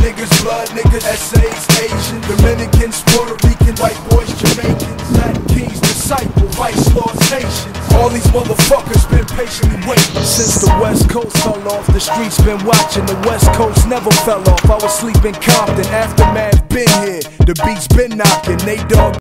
niggas, blood niggas, SAs, Asian, Dominicans, Puerto Rican, white boys, Jamaicans, Latin kings, disciple, vice lords, Haitians. All these motherfuckers been patiently waiting. Since the West Coast fell off, the streets been watching. The West Coast never fell off. I was sleeping Compton, aftermath been here. The beats been knocking, they dog